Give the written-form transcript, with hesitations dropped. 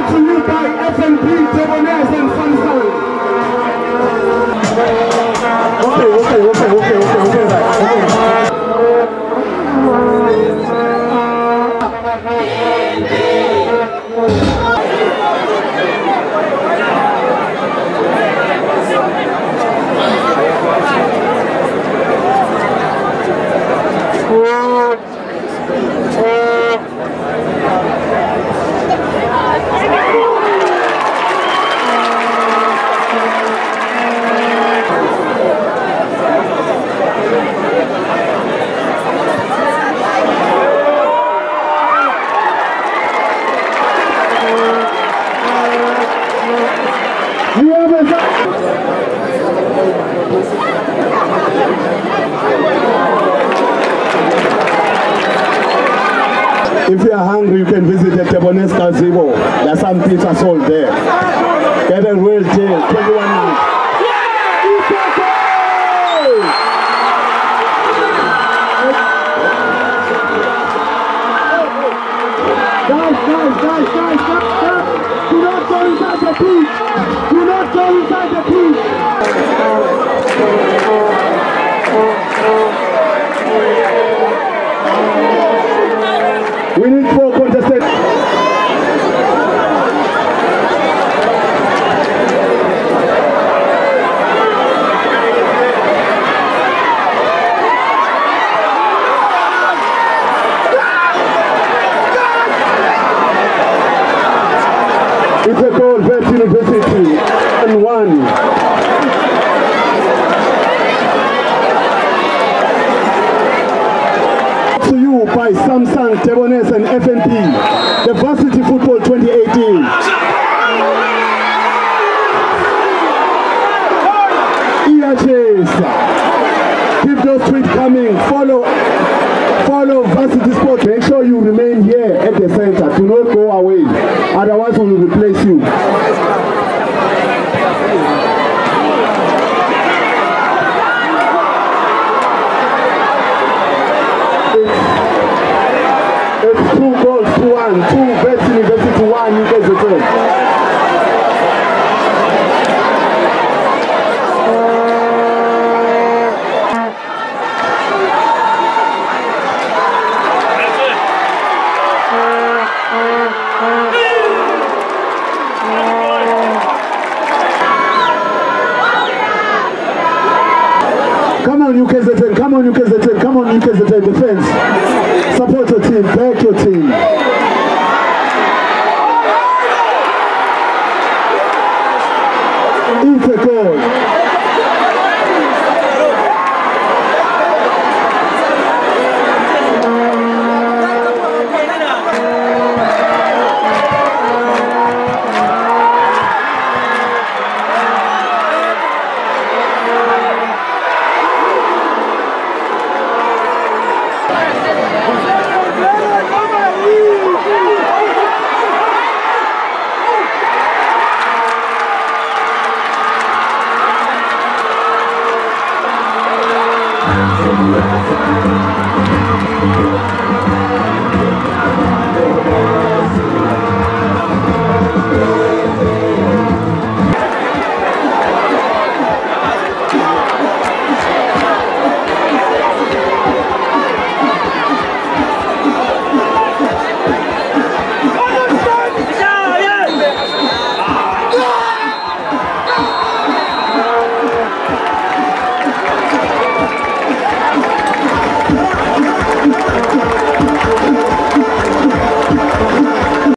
brought to you by FNP, Debonaise and Sunshine. If you are hungry, you can visit the Debonaise Gazebo. There's some pizza sold there. Get a real deal, 21 minutes. Guys, do not go inside the pitch. Do not go inside the pitch. We need 4 contestants. It's a goal, Vets University, and 1. By Samsung, Debonaise and FNP, the Varsity Football 2018. Keep those tweets coming. Follow Varsity Sport. Make sure you remain here at the center. Do not go away. Otherwise, we will replace you. It's 2 goals to 1, 2 Vets University 1, you guys return. Come on, UKZN, come on, UKZN, come on, UKZN, defense. Support your team, back your team.